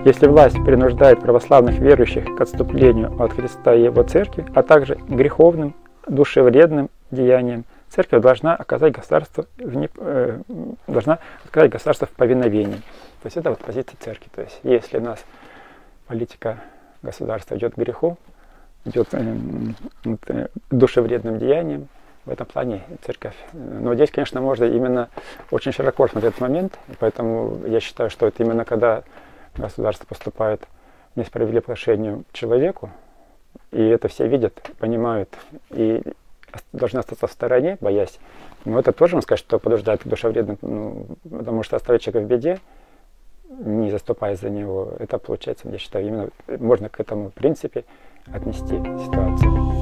Если власть принуждает православных верующих к отступлению от Христа и Его Церкви, а также греховным, душевредным деяниям, Церковь должна оказать государство в повиновении. То есть это вот позиция Церкви. То есть если у нас политика государства идет к греху, идет к душевредным деяниям, в этом плане Церковь. Но здесь, конечно, можно именно очень широко смотреть этот момент, и поэтому я считаю, что это именно когда государство поступает несправедливо по отношению к человеку, и это все видят, понимают, и должны остаться в стороне, боясь. Но это тоже, можно сказать, что подуждает к душевредным, потому что оставить человека в беде, не заступаясь за него, это получается, я считаю, именно можно к этому в принципе отнести ситуацию.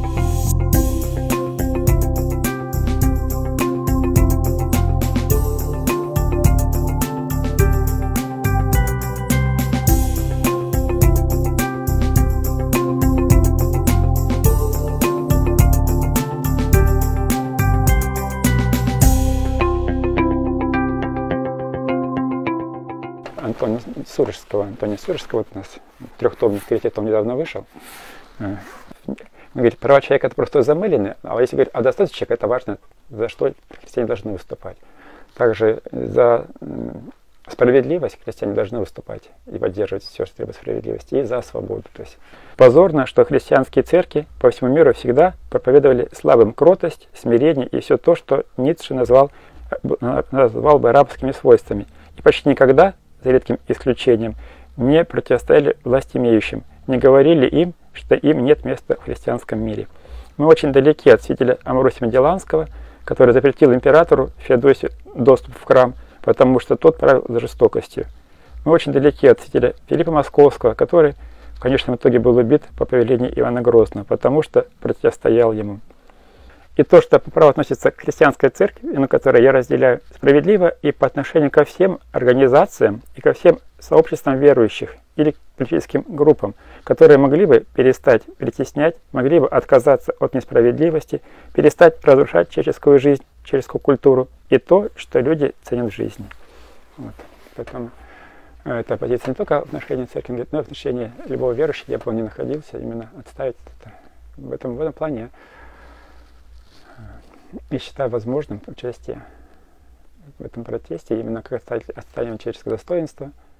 Антония Сурожского, вот у нас трехтомник, третий том недавно вышел. Он говорит, права человека это просто замылены, а если говорить о достоинстве человека, это важно, за что христиане должны выступать. Также за справедливость христиане должны выступать и поддерживать все, что требует справедливости, и за свободу. То есть позорно, что христианские церкви по всему миру всегда проповедовали слабым кротость, смирение и все то, что Ницше назвал бы рабскими свойствами. И почти никогда, за редким исключением, не противостояли властимеющим, не говорили им, что им нет места в христианском мире. Мы очень далеки от святителя Амвросия Магелланского, который запретил императору Феодосию доступ в храм, потому что тот правил за жестокостью. Мы очень далеки от святителя Филиппа Московского, который в конечном итоге был убит по повелению Ивана Грозного, потому что противостоял ему. И то, что по праву относится к христианской церкви, на которой я разделяю, справедливо и по отношению ко всем организациям и ко всем сообществам верующих или политическим группам, которые могли бы перестать притеснять, могли бы отказаться от несправедливости, перестать разрушать человеческую жизнь, человеческую культуру и то, что люди ценят в жизни. Вот. Поэтому эта позиция не только в отношении церкви, но и в отношении любого верующего, где бы он ни находился, именно отставить это. В этом плане я считаю возможным участие в этом протесте, именно как отстаивание человеческого достоинства,